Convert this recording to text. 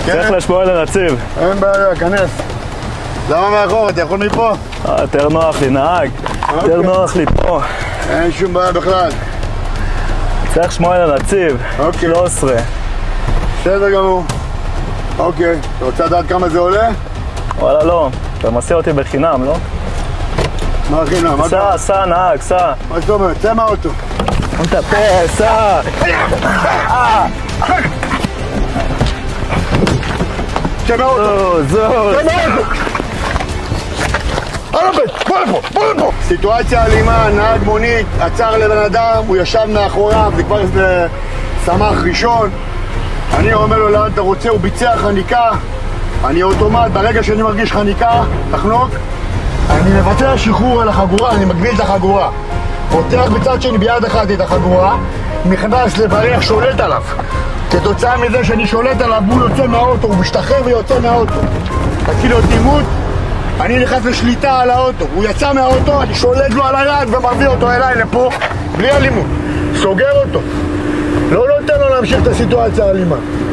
צריך לשמוע לנציב. אין בעיה, כנס. למה מאחור? אתה יכול מפה? יותר נוח לי, נהג. יותר נוח לי פה. אין שום בעיה בכלל. צריך לשמוע לנציב. 13. בסדר גמור. אוקיי. אתה רוצה לדעת כמה זה עולה? וואלה לא. אתה מסיע אותי בחינם, לא? מה חינם? סע, נהג, סע. מה זאת אומרת? צא מהאוטו. מטפה, סע. צא מהאוטו. זו. צא מהאוטו. בוא לפה. סיטואציה אלימה, נהג מונית, עצר לבן אדם, הוא ישב מאחוריו, זה כבר איזה סמך ראשון. אני אומר לו לאן אתה רוצה, הוא ביצע חניקה. אני אוטומט, ברגע שאני מרגיש חניקה, תחנוק, אני מבצע שחרור על החגורה, אני מגביל את החגורה. פותח בצד שני ביד אחת את החגורה, נכנס לבריח, שולט עליו. כתוצאה מזה שאני שולט עליו, הוא יוצא מהאוטו, הוא משתחרר ויוצא מהאוטו. תתחיל להיות אימות, אני נכנס לשליטה על האוטו, הוא יצא מהאוטו, אני שולט לו על היד ומביא אותו אליי לפה, בלי אלימות. סוגר אותו. לא נותן לו להמשיך את הסיטואציה האלימה.